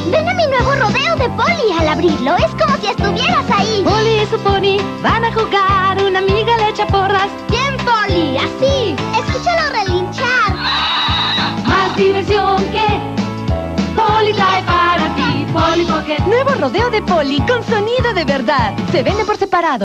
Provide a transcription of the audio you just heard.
¡Ven a mi nuevo rodeo de Polly! Al abrirlo es como si estuvieras ahí. Polly y su pony van a jugar, una amiga le echa porras. ¡Bien, Polly! ¡Así! ¡Escúchalo relinchar! Más diversión que Polly trae para ti, Polly Pocket. Nuevo rodeo de Polly con sonido de verdad. Se vende por separado.